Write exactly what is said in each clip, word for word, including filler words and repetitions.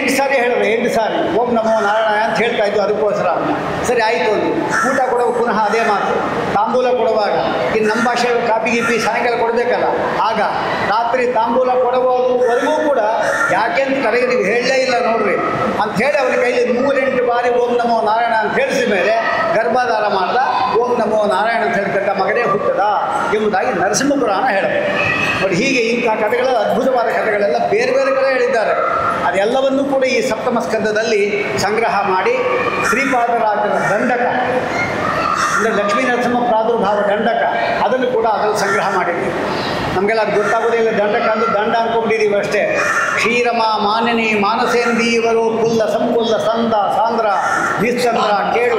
ಎಂಟು ಸಾರಿ ಹೇಳಿದ್ರು, ಎಂಟು ಸಾರಿ ಓಂ ನಮೋ ನಾರಾಯಣ ಅಂತ ಹೇಳ್ತಾ ಇದ್ದು. ಅದಕ್ಕೋಸ್ಕರ ಸರಿ ಆಯಿತು ಒಂದು ಊಟ ಕೊಡುವಾಗ ಪುನಃ ಅದೇ ಮಾತು, ತಾಂಬೂಲ ಕೊಡುವಾಗ ಇನ್ನು ನಮ್ಮ ಭಾಷೆಯಲ್ಲಿ ಕಾಪಿ ಗೀಪಿ ಸಾಯಂಕಾಲ ಕೊಡಬೇಕಲ್ಲ, ಆಗ ರಾತ್ರಿ ತಾಂಬೂಲ ಕೊಡುವವರೆಗೂ ಕೂಡ ಯಾಕೆಂತ ಕಡೆಗೆ ನೀವು ಹೇಳಲೇ ಇಲ್ಲ ನೋಡ್ರಿ ಅಂತ ಹೇಳಿ ಅವರ ಕೈಲಿ ನೂರೆಂಟು ಬಾರಿ ಓಂ ನಮೋ ನಾರಾಯಣ ಅಂತ ಹೇಳಿಸಿದ ಮೇಲೆ ಗರ್ಭಾಧಾರ ಮಾಡ್ದ. ಓಂ ನಮೋ ನಾರಾಯಣ ಅಂತ ಹೇಳ್ತಕ್ಕ ಮಗನೇ ಹುಟ್ಟದ ಎಂಬುದಾಗಿ ನರಸಿಂಹ ಪುರಾಣ ಹೇಳುತ್ತೆ. ನೋಡಿ, ಹೀಗೆ ಇಂಥ ಕಥೆಗಳ ಅದ್ಭುತವಾದ ಕಥೆಗಳೆಲ್ಲ ಬೇರೆ ಬೇರೆ ಕಡೆ ಹೇಳಿದ್ದಾರೆ. ಅದೆಲ್ಲವನ್ನೂ ಕೂಡ ಈ ಸಪ್ತಮ ಸ್ಕಂದದಲ್ಲಿ ಸಂಗ್ರಹ ಮಾಡಿ ಶ್ರೀಪಾದರಾಜರ ದಂಡಕ ಅಂದರೆ ಲಕ್ಷ್ಮೀ ನರಸಿಂಹ ಪ್ರಾದುರ್ಭಾವ ದಂಡಕ ಅದನ್ನು ಕೂಡ ಅದನ್ನು ಸಂಗ್ರಹ ಮಾಡಿದ್ದೀವಿ. ನಮಗೆಲ್ಲ ಅದು ಗೊತ್ತಾಗೋದೇ ಇಲ್ಲ. ದಂಡಕ ಅಂದ್ರೆ ದಂಡ ಅಂದ್ಕೊಂಡಿದ್ದೀವಿ ಅಷ್ಟೇ. ಕ್ಷೀರಮ ಮಾನನಿ ಮಾನಸೇಂದೀವರು ಕುಲ್ಲ ಸಂಕುಲ್ಲ ಸಂದ ಸಾಂದ್ರ ನಿಶ್ಚಂದ್ರ ಕೇಳು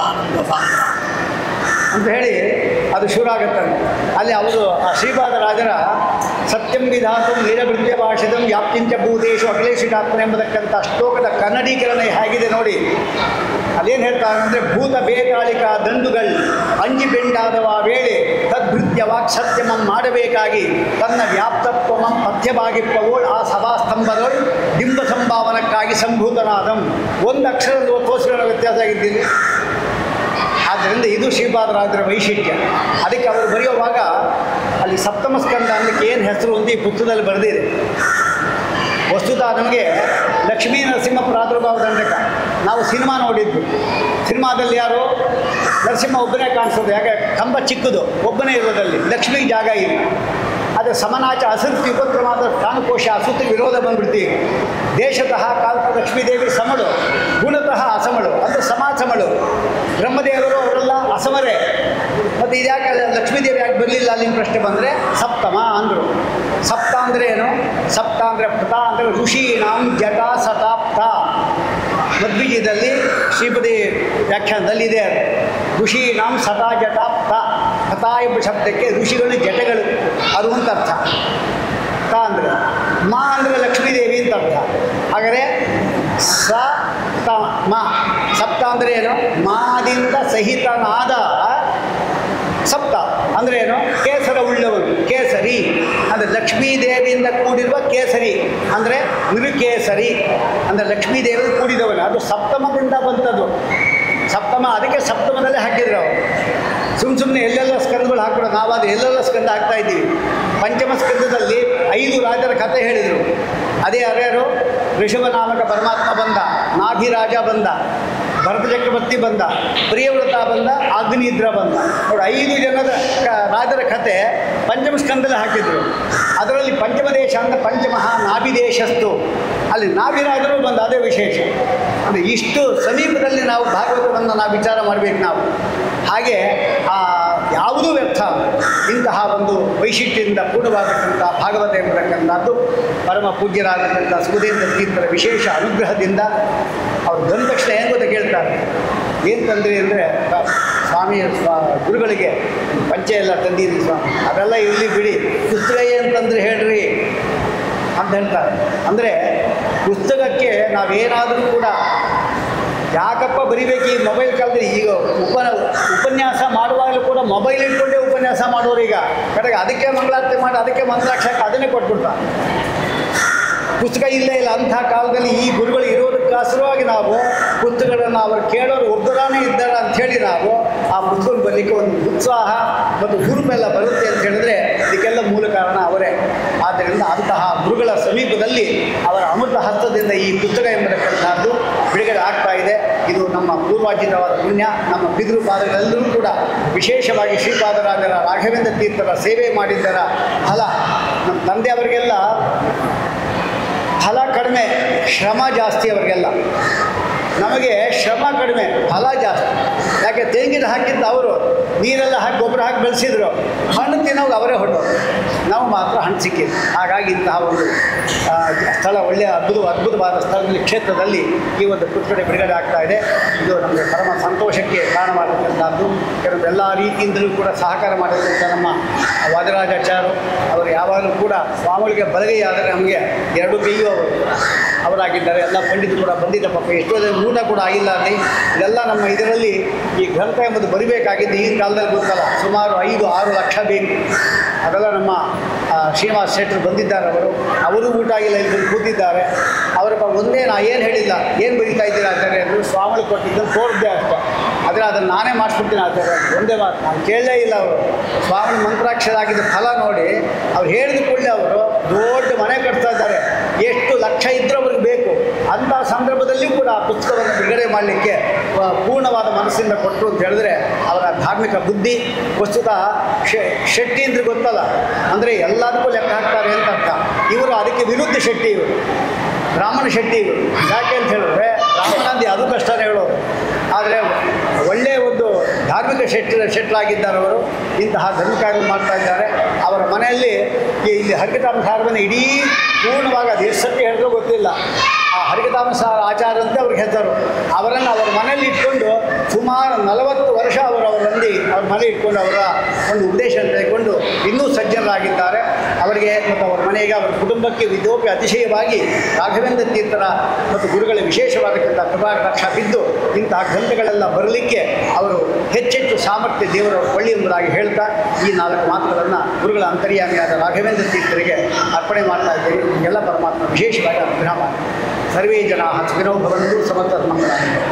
ಅಂತ ಹೇಳಿ ಅದು ಶುರು ಆಗುತ್ತಂತೆ. ಅಲ್ಲಿ ಅವರು ಆ ಶ್ರೀಪಾದರಾಜರ ಸತ್ಯಂ ವಿಧಾತು ನಿರವೃತ್ಯ ಭಾಷಿತಂ ವ್ಯಾಪ್ತಿಂಚ ಭೂತೇಶು ಅಖಿಲೇಶಿತಾತ್ಮ ಎಂಬತಕ್ಕಂಥ ಶ್ಲೋಕದ ಕನ್ನಡೀಕರಣ ಹೇಗಿದೆ ನೋಡಿ. ಅದೇನು ಹೇಳ್ತಾರೆ ಅಂದರೆ, ಭೂತ ಬೇತಾಳಿಕ ದಂಡುಗಳು ಅಂಜಿ ಬೆಂಡಾದವ ವೇಳೆ ತದ್ಭೃತ್ಯ ವಾಕ್ ಸತ್ಯಮಂ ಮಾಡಬೇಕಾಗಿ ತನ್ನ ವ್ಯಾಪ್ತತ್ವಮಂ ಪಥ್ಯವಾಗಿಪ್ಪವೋಳು ಆ ಸಭಾಸ್ತಂಭದೊಳು ಡಿಂಬ ಸಂಭಾವನಕ್ಕಾಗಿ ಸಂಭೂತನಾದಂ. ಒಂದು ಅಕ್ಷರದ ಕೋಸ್ಕರ ವ್ಯತ್ಯಾಸ ಆಗಿದ್ದೀನಿ. ಆದ್ದರಿಂದ ಇದು ಶ್ರೀಪಾದರಾಜರ ವೈಶಿಷ್ಟ್ಯ. ಅದಕ್ಕೆ ಅವರು ಬರೆಯುವಾಗ ಅಲ್ಲಿ ಸಪ್ತಮ ಸ್ಕಂದ ಅನ್ನಕ್ಕೆ ಏನು ಹೆಸರು ಅಂತ ಈ ಪುಸ್ತಕದಲ್ಲಿ ಬರೆದಿದೆ. ವಸ್ತುತಃ ನಮಗೆ ಲಕ್ಷ್ಮೀ ನರಸಿಂಹ ಪ್ರಾದುರ್ಭಾವ ದಂಡಕ ನಾವು ಸಿನಿಮಾ ನೋಡಿದ್ವಿ. ಸಿನಿಮಾದಲ್ಲಿ ಯಾರು ನರಸಿಂಹ ಒಬ್ಬನೇ ಕಾಣಿಸೋದು, ಯಾಕೆ ಕಂಬ ಚಿಕ್ಕದು ಒಬ್ಬನೇ ಇರೋದಲ್ಲಿ, ಲಕ್ಷ್ಮಿಗೆ ಜಾಗ ಇಲ್ಲ. ಅದು ಸಮನಾಚ ಅಸೃತಿ ಉಪಕ್ರಮಾದ ಕಾನಕೋಶ ಅಸೃತಿ ವಿರೋಧ ಬಂದ್ಬಿಡ್ತೀವಿ. ದೇಶತಃ ಕಾಲದ ಲಕ್ಷ್ಮೀದೇವಿ ಸಮಳು, ಗುಣತಃ ಅಸಮಳು ಅಂದರೆ ಸಮಾಸಮಳು. ಬ್ರಹ್ಮದೇವರು ಅವರೆಲ್ಲ ಅಸಮರೇ. ಮತ್ತು ಇದ್ಯಾಕೆ ಲಕ್ಷ್ಮೀದೇವಿ ಯಾಕೆ ಬರಲಿಲ್ಲ ಅಲ್ಲಿನ ಪ್ರಶ್ನೆ ಬಂದರೆ ಸಪ್ತಮ ಅಂದರು. ಸಪ್ತ ಅಂದರೆ ಏನು? ಸಪ್ತ ಅಂದರೆ ಪೃತ ಅಂದರೆ ಋಷೀಣಾಂ ಜಟಾ ಸತಾಪ್ತ. ಮಧ್ವಿಜಯದಲ್ಲಿ ಶ್ರೀಪದಿ ವ್ಯಾಖ್ಯಾನದಲ್ಲಿ ಇದೆ. ಋಷೀಣಾಂ ಸತಾ ಜಟಾಪ್ತ. ಪತ ಎಂಬ ಶಬ್ದಕ್ಕೆ ಋಷಿಗಳು ಜಟಗಳು ಅದು ಅಂತ ಅರ್ಥ. ತ ಅಂದರೆ ಮಾ ಅಂದರೆ ಲಕ್ಷ್ಮೀದೇವಿ ಅಂತ ಅರ್ಥ. ಹಾಗಾದರೆ ಸ ತ ಮ ಸಪ್ತ ಅಂದರೆ ಏನು? ಮಾದಿಂದ ಸಹಿತನಾದ ಸಪ್ತ ಅಂದರೆ ಏನು? ಕೇಸರ ಉಳ್ಳವನು, ಕೇಸರಿ ಅಂದರೆ ಲಕ್ಷ್ಮೀದೇವಿಯಿಂದ ಕೂಡಿರುವ ಕೇಸರಿ ಅಂದರೆ ನಿರುಕೇಸರಿ ಅಂದರೆ ಲಕ್ಷ್ಮೀದೇವಿ ಕೂಡಿದವನು. ಅದು ಸಪ್ತಮದಿಂದ ಬಂತದ್ದು. ಸಪ್ತಮ ಅದಕ್ಕೆ ಸಪ್ತಮದಲ್ಲೇ ಹಾಕಿದ್ರು ಅವರು. ಸುಮ್ಮ ಸುಮ್ಮನೆ ಎಲ್ಲೆಲ್ಲ ಸ್ಕಂದಗಳು ಹಾಕಿದ್ರು. ನಾವು ಅದು ಎಲ್ಲೆಲ್ಲ ಸ್ಕಂದ ಹಾಕ್ತಾ ಇದ್ದೀವಿ. ಪಂಚಮ ಸ್ಕಂದದಲ್ಲಿ ಐದು ರಾಜರ ಕಥೆ ಹೇಳಿದರು. ಅದೇ ಯಾರ್ಯಾರು? ಋಷಭನಾಮಕ ಪರಮಾತ್ಮ ಬಂದ, ನಾಭಿರಾಜ ಬಂದ, ಭರತ ಚಕ್ರವರ್ತಿ ಬಂದ, ಪ್ರಿಯವ್ರತ ಬಂದ, ಅಗ್ನಿದ್ರ ಬಂದ. ನೋಡಿ, ಐದು ಜನದ ರಾಜರ ಕಥೆ ಪಂಚಮ ಸ್ಕಂದಲ್ಲಿ ಹಾಕಿದ್ರು. ಅದರಲ್ಲಿ ಪಂಚಮ ದೇಶ ಅಂದರೆ ಪಂಚಮಹಾ ನಾಭಿದೇಶಸ್ತು. ಅಲ್ಲಿ ನಾಭಿರಾಜರು ಬಂದ, ಅದೇ ವಿಶೇಷ. ಅಂದರೆ ಇಷ್ಟು ಸಮೀಪದಲ್ಲಿ ನಾವು ಭಾಗವತವನ್ನು ನಾವು ವಿಚಾರ ಮಾಡಬೇಕು ನಾವು. ಹಾಗೆ ಆ ಯಾವುದೂ ವ್ಯರ್ಥ ಇಂತಹ ಒಂದು ವೈಶಿಷ್ಟ್ಯದಿಂದ ಪೂರ್ಣವಾಗತಕ್ಕಂಥ ಭಾಗವತ ಎಂಬತಕ್ಕಂಥದ್ದು ಪರಮ ಪೂಜ್ಯರಾಗತಕ್ಕಂಥ ಸುಬುಧೇಂದ್ರ ತೀರ್ಥರ ವಿಶೇಷ ಅನುಗ್ರಹದಿಂದ ಅವರು ಬಂದ ತಕ್ಷಣ ಏನು ಗೊತ್ತ ಕೇಳ್ತಾರೆ. ಏನು ತಂದ್ರಿ ಅಂದರೆ, ಸ್ವಾಮಿ ಸ್ವಾ ಗುರುಗಳಿಗೆ ಪಂಚೆ ಎಲ್ಲ ತಂದಿದ್ದೀವಿ ಸ್ವಾಮಿ. ಅದೆಲ್ಲ ಇರಲಿ ಬಿಡಿ, ಪುಸ್ತಕ ಏನಂತಂದ್ರೆ ಹೇಳ್ರಿ ಅಂತ ಹೇಳ್ತಾರೆ. ಅಂದರೆ ಪುಸ್ತಕಕ್ಕೆ ನಾವೇನಾದರೂ ಕೂಡ ಯಾಕಪ್ಪ ಬರಿಬೇಕು ಈ ಮೊಬೈಲ್ ಕಾಲದಲ್ಲಿ? ಈಗ ಉಪ ಉಪನ್ಯಾಸ ಮಾಡುವಾಗಲೂ ಕೂಡ ಮೊಬೈಲ್ ಇಟ್ಕೊಂಡೇ ಉಪನ್ಯಾಸ ಮಾಡೋರು ಈಗ ಕಡೆಗೆ ಅದಕ್ಕೆ ಮಂಗಳಾರತಿ ಮಾಡಿ ಅದಕ್ಕೆ ಮಂತ್ರಾಕ್ಷಕ್ಕೆ ಅದನ್ನೇ ಕೊಟ್ಬಿಡ್ತಾರೆ. ಪುಸ್ತಕ ಇಲ್ಲೇ ಇಲ್ಲ. ಅಂಥ ಕಾಲದಲ್ಲಿ ಈ ಗುರುಗಳು ಇರೋದಕ್ಕೋಸ್ಕರವಾಗಿ ನಾವು ಪುಸ್ತಕಗಳನ್ನು ಅವರು ಕೇಳೋರು ಒಬ್ಬರಾನೇ ಇದ್ದಾರೆ ಅಂಥೇಳಿ ನಾವು ಆ ಪುಸ್ತಕ ಬರಲಿಕ್ಕೆ ಒಂದು ಉತ್ಸಾಹ ಮತ್ತು ಹುರುಪೆಲ್ಲ ಬರುತ್ತೆ ಅಂತ ಹೇಳಿದ್ರೆ ಇದಕ್ಕೆಲ್ಲ ಮೂಲ ಕಾರಣ ಅವರೇ. ಆದ್ದರಿಂದ ಅಂತಹ ಗುರುಗಳ ಸಮೀಪದಲ್ಲಿ ಅವರ ಅಮೃತ ಹಸ್ತದಿಂದ ಈ ಪುಸ್ತಕ ಎಂಬತಕ್ಕಂಥದ್ದು ಬಿಡುಗಡೆ ಆಗ್ತಾ ಇದೆ. ಇದು ನಮ್ಮ ಪೂರ್ವಾರ್ಜಿತವಾದ ಪುಣ್ಯ. ನಮ್ಮ ಪಿತೃ ಪಾದಗಳೆಲ್ಲರೂ ಕೂಡ ವಿಶೇಷವಾಗಿ ಶ್ರೀಪಾದರಾಜರ ರಾಘವೇಂದ್ರ ತೀರ್ಥರ ಸೇವೆ ಮಾಡಿದ್ದರ ಫಲ. ನಮ್ಮ ತಂದೆಯವರಿಗೆಲ್ಲ ಫಲ ಕಡಿಮೆ, ಶ್ರಮ ಜಾಸ್ತಿ ಅವರಿಗೆಲ್ಲ. ನಮಗೆ ಶ್ರಮ ಕಡಿಮೆ, ಫಲ ಜಾಸ್ತಿ. ಯಾಕೆ ತೆಂಗಿನ ಹಾಕಿದ್ದ ಅವರು ನೀರೆಲ್ಲ ಹಾಕಿ ಗೊಬ್ಬರ ಹಾಕಿ ಬೆಳೆಸಿದ್ರು, ಹಣ್ಣು ತಿನ್ನೋದು ಅವರೇ ಹೊಟ್ಟು, ನಾವು ಮಾತ್ರ ಹಣ್ಣು ಸಿಕ್ಕಿದ್ದು. ಹಾಗಾಗಿ ಇಂತಹ ಒಂದು ಸ್ಥಳ ಒಳ್ಳೆಯ ಅದ್ಭುತ ಅದ್ಭುತವಾದ ಸ್ಥಳದಲ್ಲಿ ಕ್ಷೇತ್ರದಲ್ಲಿ ಈ ಒಂದು ಪುಸ್ತಕ ಬಿಡುಗಡೆ ಆಗ್ತಾ ಇದೆ. ಇದು ನಮಗೆ ಪರಮ ಸಂತೋಷಕ್ಕೆ ಕಾರಣವಾಗತಕ್ಕಂಥದ್ದು. ಕೆಲವು ಎಲ್ಲ ರೀತಿಯಿಂದಲೂ ಕೂಡ ಸಹಕಾರ ಮಾಡಿದಂಥ ನಮ್ಮ ವಾದರಾಜಾಚಾರ್ಯರು ಅವರು ಯಾವಾಗಲೂ ಕೂಡ ಸ್ವಾಮಿಗಳಿಗೆ ಬಲಗೈ ಆದರೆ ನಮಗೆ ಎರಡು ಕೈಯೂ ಅವರು ಅವರಾಗಿದ್ದಾರೆ. ಎಲ್ಲ ಪಂಡಿತರು ಕೂಡ ಬಂದಿದ್ದ ಪಾಪ ಎಷ್ಟೋ ಜನ ಊಟ ಕೂಡ ಆಗಿಲ್ಲ ಅಲ್ಲಿ. ಇದೆಲ್ಲ ನಮ್ಮ ಇದರಲ್ಲಿ ಈ ಗ್ರಂಥ ಎಂಬುದು ಬರಿಬೇಕಾಗಿದ್ದು ಈಗಿನ ಕಾಲದಲ್ಲಿ ಗೊತ್ತಲ್ಲ, ಸುಮಾರು ಐದು ಆರು ಲಕ್ಷ ಬೇಕು. ಅದೆಲ್ಲ ನಮ್ಮ ಶ್ರೀನಿವಾಸ ಶೆಟ್ಟರು ಬಂದಿದ್ದಾರೆ. ಅವರು ಅವರು ಊಟ ಆಗಿಲ್ಲ, ಇಲ್ಲಿ ಬಂದು ಕೂತಿದ್ದಾರೆ. ಅವರ ಒಂದೇ ನಾ ಏನು ಹೇಳಿಲ್ಲ, ಏನು ಬರೀತಾ ಇದ್ದೀರಾ ಆಚಾರ್ಯ ಅಂದರು. ಸ್ವಾಮಿಗಳು ಕೊಟ್ಟಿದ್ದನ್ನು ತೋರಿದ್ದೆ ಅಷ್ಟೇ, ಆದರೆ ಅದನ್ನು ನಾನೇ ಮಾಡಿಸ್ಬಿಡ್ತೀನಿ ಆಚಾರ್ಯ ಒಂದೇ ಮಾತು. ನಾನು ಕೇಳಲೇ ಇಲ್ಲ. ಅವರು ಸ್ವಾಮಿ ಮಂತ್ರಾಕ್ಷರ ಆಗಿದ್ದ ಫಲ ನೋಡಿ ಅವ್ರು ಹೇಳಿದ ಕೂಡಲೇ ಅವರು ದೊಡ್ಡ ಮನೆ ಕಟ್ತಾ ಇದ್ದಾರೆ. ಎಷ್ಟು ಲಕ್ಷ ಇದ್ದರೂ ಅವ್ರಿಗೆ ಬೇಕು. ಅಂಥ ಸಂದರ್ಭದಲ್ಲಿಯೂ ಕೂಡ ಆ ಪುಸ್ತಕವನ್ನು ಬಿಡುಗಡೆ ಮಾಡಲಿಕ್ಕೆ ಪೂರ್ಣವಾದ ಮನಸ್ಸಿಂದ ಕೊಟ್ಟರು ಅಂತ ಹೇಳಿದ್ರೆ ಅವರ ಧಾರ್ಮಿಕ ಬುದ್ಧಿ. ವಸ್ತುತಃ ಶೆಟ್ಟಿ ಅಂದರೆ ಗೊತ್ತಲ್ಲ, ಅಂದರೆ ಎಲ್ಲದಕ್ಕೂ ಲೆಕ್ಕ ಹಾಕ್ತಾರೆ ಅಂತ ಅರ್ಥ. ಇವರು ಅದಕ್ಕೆ ವಿರುದ್ಧ ಶೆಟ್ಟಿ, ಇವರು ಬ್ರಾಹ್ಮಣ ಶೆಟ್ಟಿ. ಇವರು ಯಾಕೆ ಅಂತ ಹೇಳಿದ್ರೆ ಬ್ರಾಹ್ಮಣಂದಿ ಅದು ಕಷ್ಟನೇ ಹೇಳೋರು, ಆದರೆ ಒಳ್ಳೆಯ ಒಂದು ಧಾರ್ಮಿಕ ಶೆಟ್ಟ ಶೆಟ್ಟರಾಗಿದ್ದಾರೆ ಅವರು. ಇಂತಹ ಧರ್ಮಕಾರ್ಯ ಮಾಡ್ತಾ ಇದ್ದಾರೆ. ಅವರ ಮನೆಯಲ್ಲಿ ಇಲ್ಲಿ ಹರಿಕತಾಮಸಾರವನ್ನು ಇಡೀ ಪೂರ್ಣವಾಗಿ ಅದು ಎಷ್ಟು ಸತ್ಯ ಹೇಳಿದ್ರೂ ಗೊತ್ತಿಲ್ಲ. ಆ ಹರಿಕತಾಮಸಾರ ಆಚಾರ ಅಂತ ಅವ್ರಿಗೆ ಹೆಸರು. ಅವರನ್ನು ಅವರ ಮನೆಯಲ್ಲಿ ಇಟ್ಕೊಂಡು ಸುಮಾರು ನಲವತ್ತು ವರ್ಷ ಅವರು ಅವರಲ್ಲಿ ಅವ್ರ ಮನೆ ಇಟ್ಕೊಂಡು ಅವರ ಒಂದು ಉಪದೇಶ ತೆಗೆದುಕೊಂಡು ಇನ್ನೂ ಸಜ್ಜನರಾಗಿದ್ದಾರೆ. ಅವರಿಗೆ ಮತ್ತು ಅವರ ಮನೆಗೆ ಅವರ ಕುಟುಂಬಕ್ಕೆ ವಿಧೋಪಿ ಅತಿಶಯವಾಗಿ ರಾಘವೇಂದ್ರ ತೀರ್ಥರ ಮತ್ತು ಗುರುಗಳ ವಿಶೇಷವಾದಕ್ಕಂಥ ಕೃಪಾಕಟಾಕ್ಷ ಬಿದ್ದು ಇಂತಹ ಗ್ರಂಥಗಳೆಲ್ಲ ಬರಲಿಕ್ಕೆ ಅವರು ಹೆಚ್ಚೆಚ್ಚು ಸಾಮರ್ಥ್ಯ ದೇವರವರು ಕೊಳ್ಳಿ ಎಂಬುದಾಗಿ ಹೇಳ್ತಾ ಈ ನಾಲ್ಕು ಮಾತುಗಳನ್ನು ಗುರುಗಳ ಅಂತರ್ಯಾಮಿಯಾದ ರಾಘವೇಂದ್ರ ತೀರ್ಥರಿಗೆ ಅರ್ಪಣೆ ಮಾಡ್ತಾ ಇದ್ದೇವೆ. ಎಲ್ಲ ಪರಮಾತ್ಮ ವಿಶೇಷವಾಗಿ ಅನುಗ್ರಹ ಮಾಡಿ. ಸರ್ವೇ ಜನ ಸುಖಿನೋ ಭವಂತು ಸಮರ್ಥ ಮಂಗಳ.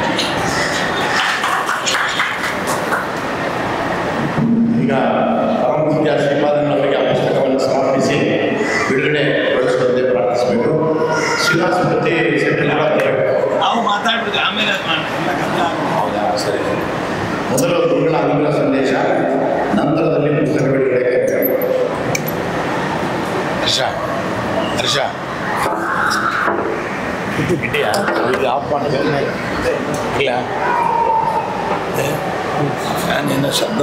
ಈಗ ಪರಮಪೂಜ್ಯ ಶ್ರೀಪಾದನವರಿಗೆ ಆ ಪುಸ್ತಕವನ್ನು ಸಮರ್ಪಿಸಿ ಬಿಡುಗಡೆ ಗೊಳಿಸುವಂತೆ ಪ್ರಾರ್ಥಿಸಬೇಕು. ಶ್ರೀನಿವಾಸಮೂರ್ತಿ ನಾವು ಮಾತಾಡ್ಬಿಟ್ಟು ಆಮೇಲೆ ಹೌದಾ, ಸರಿ. ಮೊದಲು ಗುರುಗಳ ಅನುಗ್ರಹ ಸಂದೇಶ, ನಂತರದಲ್ಲಿ ಪುಸ್ತಕ ಬಿಡುಗಡೆ ಕಾರ್ಯಕ್ರಮ. ಹರ್ಷ ಹರ್ಷ ಇದೆಯಾ? ಇದು ಆಫ್ ಮಾಡ್ತೇನೆ ಇಲ್ಲ, ಫ್ಯಾನಿನ ಶಬ್ದ.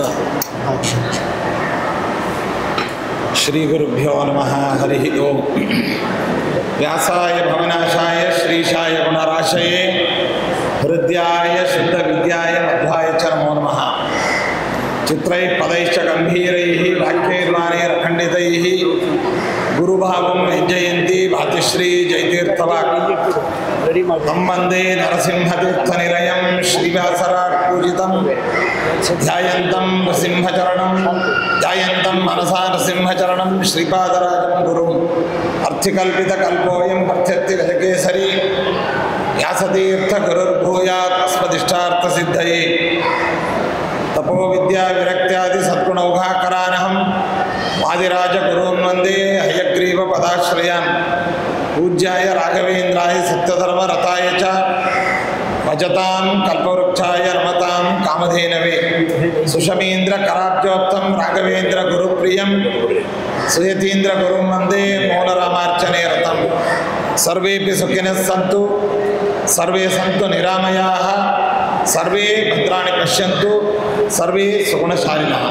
ಶ್ರೀ ಗುರುಭ್ಯೋ ನಮಃ. ಹರಿ ಓಂ. ವ್ಯಾಸಾಯ ಭವನಾಶಾಯ ಶ್ರೀಶಾಯ ಗುಣರಾಶಯೇ ಹೃದಯಾಯ ಶುದ್ಧ ವಿದ್ಯಾಯ ಮಧ್ವಾಯ ಚ ನಮೋ ನಮಃ. ಚಿತ್ರೈ ಪದೈಶ್ಚ ಗಂಭೀರೈಃ ವಾಕ್ಯೈರ್ವಾಣೈರ್ ಅಖಂಡಿತೈಃ ಗುರುಭಾವಂ ವಿಜಯಂತಿ ಭಾತಿಶ್ರೀ ಜಯತೀರ್ಥವಾಕ್ ತಮ್ಮಂದೇ ನರಸಿಂಹತೀರ್ಥನಿಲಯಂ ಶ್ರೀವ್ಯಾಸರಾಟ್ ಪೂಜಿತಂ ಧ್ಯಾಯಂತಂ ನೃಸಿಂಹಚರಣಂ ಧ್ಯಾಯಂತಂ ಮನಸಾ ನೃಸಿಂಹಚರಣಂ ಶ್ರೀಪಾದರಾಜಂ ಗುರುಂ ಅರ್ಥಿಕಲ್ಪಿತಕಲ್ಪೋಯಂ ಅರ್ಥ್ಯರ್ಥಿ ಗಜಕೇಸರಿ ವ್ಯಾಸತೀರ್ಥ ಗುರುರ್ಭೂಯಾತ್ ಅಸ್ಮದಿಷ್ಟಾರ್ಥಸಿದ್ಧಯೇ. ತಪೋ ವಿದ್ಯಾ ವಿರಕ್ತ್ಯಾದಿ ಸದ್ಗುಣೌಘಾಕರಾನಹಂ ವಾದಿರಾಜ ಗುರುನ್ ವಂದೇ ಹಯಗ್ರೀವ ಪದಾಶ್ರಯಾನ್. ಪೂಜ್ಯಾಯ ರಾಘವೇಂದ್ರಾಯ ಸತ್ಯಧರ್ಮ ರಥಾಯ ಚ ಭಜತಾಂ ಕಲ್ಪವೃಕ್ಷಾಯ ರಮತಾಂ ಕಾಮಧೇನವೇ. ಸುಷಮೀಂದ್ರ ಕರಾಬ್ಜೋಕ್ತಂ ರಾಘವೇಂದ್ರ ಗುರುಪ್ರಿಯಂ ಸುಯತೀಂದ್ರ ಗುರುಂ ವಂದೇ ಮೌನರಾಮಾರ್ಚನೆ ರಥಂ. ಸರ್ವೇಪಿ ಸುಖಿನಃ ಸಂತು ಸರ್ವೇ ಸಂತು ನಿರಾಮಯಾಃ ಸರ್ವೇ ಭದ್ರಾಣಿ ಪಶ್ಯಂತು ಸರ್ವೇ ಸುಗುಣಶಾಲಿನಃ.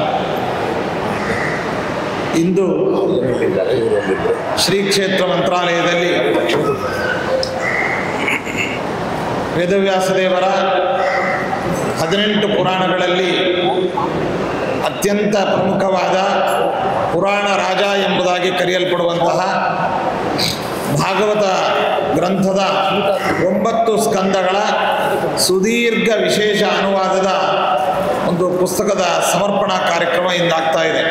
ಇಂದು ಶ್ರೀ ಕ್ಷೇತ್ರ ಮಂತ್ರಾಲಯದಲ್ಲಿ ವೇದವ್ಯಾಸದೇವರ ಹದಿನೆಂಟು ಪುರಾಣಗಳಲ್ಲಿ ಅತ್ಯಂತ ಪ್ರಮುಖವಾದ ಪುರಾಣ ರಾಜ ಎಂಬುದಾಗಿ ಕರೆಯಲ್ಪಡುವಂತಹ ಭಾಗವತ ಗ್ರಂಥದ ಒಂಬತ್ತು ಸ್ಕಂದಗಳ ಸುದೀರ್ಘ ವಿಶೇಷ ಅನುವಾದದ ಒಂದು ಪುಸ್ತಕದ ಸಮರ್ಪಣಾ ಕಾರ್ಯಕ್ರಮ ಇಂದಾಗ್ತಾ ಇದೆ.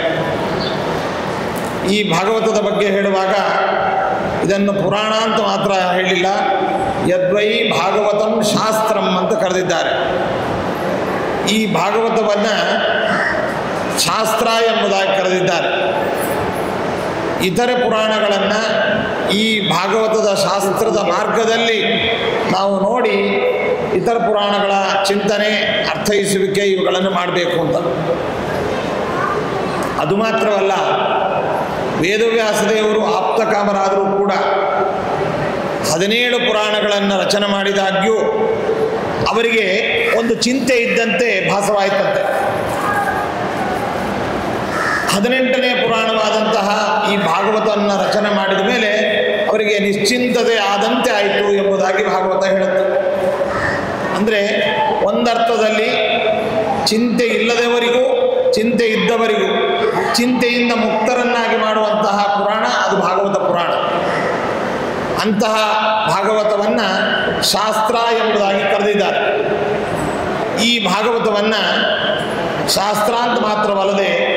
ಈ ಭಾಗವತದ ಬಗ್ಗೆ ಹೇಳುವಾಗ ಇದನ್ನು ಪುರಾಣ ಅಂತ ಮಾತ್ರ ಹೇಳಿಲ್ಲ, ಯದ್ವೈ ಭಾಗವತಂ ಶಾಸ್ತ್ರಂ ಅಂತ ಕರೆದಿದ್ದಾರೆ. ಈ ಭಾಗವತವನ್ನು ಶಾಸ್ತ್ರ ಎಂಬುದಾಗಿ ಕರೆದಿದ್ದಾರೆ. ಇತರೆ ಪುರಾಣಗಳನ್ನು ಈ ಭಾಗವತದ ಶಾಸ್ತ್ರದ ಮಾರ್ಗದಲ್ಲಿ ನಾವು ನೋಡಿ ಇತರ ಪುರಾಣಗಳ ಚಿಂತನೆ, ಅರ್ಥೈಸುವಿಕೆ ಇವುಗಳನ್ನು ಮಾಡಬೇಕು ಅಂತ. ಅದು ಮಾತ್ರವಲ್ಲ, ವೇದವ್ಯಾಸದೇವರು ಆಪ್ತಕಾಮರಾದರೂ ಕೂಡ ಹದಿನೇಳು ಪುರಾಣಗಳನ್ನು ರಚನೆ ಮಾಡಿದಾಗ್ಯೂ ಅವರಿಗೆ ಒಂದು ಚಿಂತೆ ಇದ್ದಂತೆ ಭಾಸವಾಯಿತಂತೆ. ಹದಿನೆಂಟನೇ ಪುರಾಣವಾದಂತಹ ಈ ಭಾಗವತವನ್ನು ರಚನೆ ಮಾಡಿದ ಮೇಲೆ ಅವರಿಗೆ ನಿಶ್ಚಿಂತತೆ ಆದಂತೆ ಆಯಿತು ಎಂಬುದಾಗಿ ಭಾಗವತ ಹೇಳುತ್ತೆ. ಅಂದರೆ ಒಂದರ್ಥದಲ್ಲಿ ಚಿಂತೆ ಇಲ್ಲದವರಿಗೂ ಚಿಂತೆ ಇದ್ದವರಿಗೂ ಚಿಂತೆಯಿಂದ ಮುಕ್ತರನ್ನಾಗಿ ಮಾಡುವಂತಹ ಪುರಾಣ ಅದು ಭಾಗವತ ಪುರಾಣ. ಅಂತಹ ಭಾಗವತವನ್ನು ಶಾಸ್ತ್ರ ಎಂಬುದಾಗಿ ಕರೆದಿದ್ದಾರೆ. ಈ ಭಾಗವತವನ್ನು ಶಾಸ್ತ್ರ ಅಂತ ಮಾತ್ರವಲ್ಲದೆ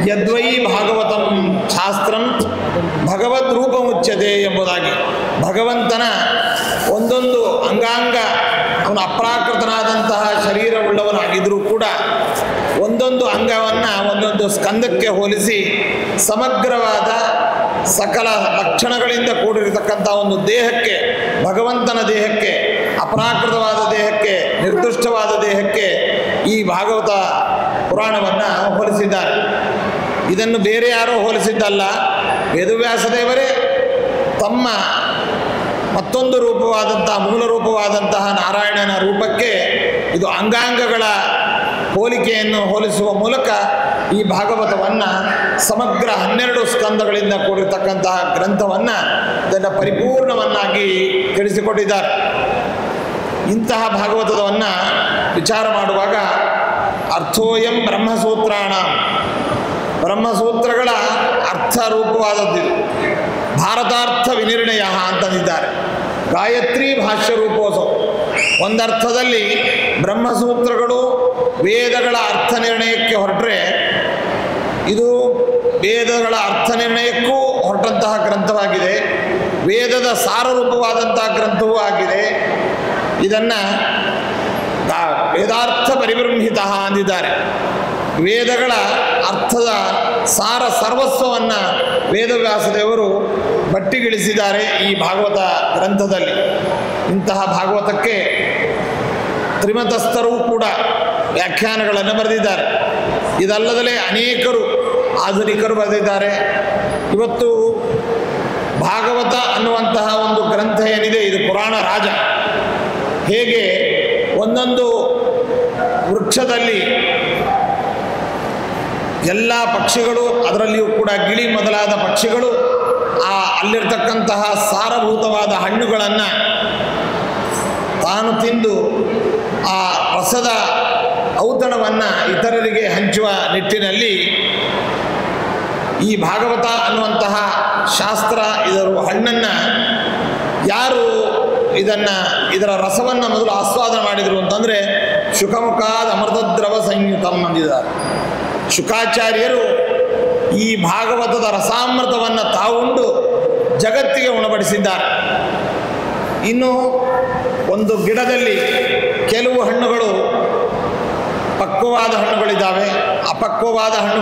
ಯದ್ವೈ ಭಾಗವತಂ ಶಾಸ್ತ್ರಂ ಭಗವದ್ ರೂಪಮುಚ್ಯತೆ ಎಂಬುದಾಗಿ. ಭಗವಂತನ ಒಂದೊಂದು ಅಂಗಾಂಗ ಅವನು ಅಪ್ರಾಕೃತನಾದಂತಹ ಶರೀರವುಳ್ಳವನಾಗಿದ್ದರೂ ಕೂಡ ಒಂದೊಂದು ಅಂಗವನ್ನು ಒಂದೊಂದು ಸ್ಕಂದಕ್ಕೆ ಹೋಲಿಸಿ ಸಮಗ್ರವಾದ ಸಕಲ ಲಕ್ಷಣಗಳಿಂದ ಕೂಡಿರತಕ್ಕಂಥ ಒಂದು ದೇಹಕ್ಕೆ, ಭಗವಂತನ ದೇಹಕ್ಕೆ, ಅಪ್ರಾಕೃತವಾದ ದೇಹಕ್ಕೆ, ನಿರ್ದಿಷ್ಟವಾದ ದೇಹಕ್ಕೆ ಈ ಭಾಗವತ ಪುರಾಣವನ್ನು ಹೋಲಿಸಿದ್ದಾರೆ. ಇದನ್ನು ಬೇರೆ ಯಾರೋ ಹೋಲಿಸಿದ್ದಲ್ಲ, ವೇದವ್ಯಾಸ ದೇವರೇ ತಮ್ಮ ಮತ್ತೊಂದು ರೂಪವಾದಂತಹ ಮೂಲ ರೂಪವಾದಂತಹ ನಾರಾಯಣನ ರೂಪಕ್ಕೆ ಇದು ಅಂಗಾಂಗಗಳ ಹೋಲಿಕೆಯನ್ನು ಹೋಲಿಸುವ ಮೂಲಕ ಈ ಭಾಗವತವನ್ನು ಸಮಗ್ರ ಹನ್ನೆರಡು ಸ್ಕಂದಗಳಿಂದ ಕೂಡಿರತಕ್ಕಂತಹ ಗ್ರಂಥವನ್ನು ಇದನ್ನು ಪರಿಪೂರ್ಣವನ್ನಾಗಿ ತಿಳಿಸಿಕೊಟ್ಟಿದ್ದಾರೆ. ಇಂತಹ ಭಾಗವತವನ್ನು ವಿಚಾರ ಮಾಡುವಾಗ ಅರ್ಥೋಯಂ ಬ್ರಹ್ಮಸೂತ್ರಾಣ, ಬ್ರಹ್ಮಸೂತ್ರಗಳ ಅರ್ಥ ರೂಪವಾದದ್ದು ಭಾರತಾರ್ಥ ವಿನಿರ್ಣಯ ಅಂತಂದಿದ್ದಾರೆ. ಗಾಯತ್ರಿ ಭಾಷ್ಯ ರೂಪೋತ್ಸವ, ಒಂದರ್ಥದಲ್ಲಿ ಬ್ರಹ್ಮಸೂತ್ರಗಳು ವೇದಗಳ ಅರ್ಥ ನಿರ್ಣಯಕ್ಕೆ ಹೊರಟ್ರೆ ಇದು ವೇದಗಳ ಅರ್ಥ ನಿರ್ಣಯಕ್ಕೂ ಹೊರಟಂತಹ ಗ್ರಂಥವಾಗಿದೆ, ವೇದದ ಸಾರರೂಪವಾದಂತಹ ಗ್ರಂಥವೂ ಆಗಿದೆ. ಇದನ್ನು ವೇದಾರ್ಥ ಪರಿಬ್ರಹ್ಮಿತ ಅಂದಿದ್ದಾರೆ. ವೇದಗಳ ಅರ್ಥದ ಸಾರ ಸರ್ವಸ್ವವನ್ನು ವೇದವ್ಯಾಸದೇವರು ಬಟ್ಟಿಗಿಳಿಸಿದ್ದಾರೆ ಈ ಭಾಗವತ ಗ್ರಂಥದಲ್ಲಿ. ಇಂತಹ ಭಾಗವತಕ್ಕೆ ತ್ರಿಮತಸ್ಥರೂ ಕೂಡ ವ್ಯಾಖ್ಯಾನಗಳನ್ನು ಬರೆದಿದ್ದಾರೆ. ಇದಲ್ಲದಲೇ ಅನೇಕರು ಆಧುನಿಕರು ಬರೆದಿದ್ದಾರೆ. ಇವತ್ತು ಭಾಗವತ ಅನ್ನುವಂತಹ ಒಂದು ಗ್ರಂಥ ಏನಿದೆ, ಇದು ಪುರಾಣ ರಾಜ. ಹೇಗೆ ಒಂದೊಂದು ವೃಕ್ಷದಲ್ಲಿ ಎಲ್ಲ ಪಕ್ಷಿಗಳು, ಅದರಲ್ಲಿಯೂ ಕೂಡ ಗಿಳಿ ಮೊದಲಾದ ಪಕ್ಷಿಗಳು ಆ ಅಲ್ಲಿರ್ತಕ್ಕಂತಹ ಸಾರಭೂತವಾದ ಹಣ್ಣುಗಳನ್ನು ತಾನು ತಿಂದು ಆ ರಸದ ಔತಣವನ್ನು ಇತರರಿಗೆ ಹಂಚುವ ನಿಟ್ಟಿನಲ್ಲಿ ಈ ಭಾಗವತ ಅನ್ನುವಂತಹ ಶಾಸ್ತ್ರ ಇದರ ಹಣ್ಣನ್ನು ಯಾರು ಇದನ್ನು ಇದರ ರಸವನ್ನು ಮೊದಲು ಆಸ್ವಾದನೆ ಮಾಡಿದರು ಅಂತಂದರೆ ಶುಕಮುಖಾದ ಅಮೃತದ್ರವ ಸಂಯುತಂ ಅಂದಿದ್ದಾರೆ. ಶುಕಾಚಾರ್ಯರು ಈ ಭಾಗವತದ ರಸಾಮೃತವನ್ನು ತಾವುಂಡು ಜಗತ್ತಿಗೆ ಉಣಬಡಿಸಿದ್ದಾರೆ. ಇನ್ನು ಒಂದು ಗಿಡದಲ್ಲಿ ಕೆಲವು ಹಣ್ಣುಗಳು ಪಕ್ವವಾದ ಹಣ್ಣುಗಳಿದ್ದಾವೆ, ಅಪಕ್ವವಾದ ಹಣ್ಣು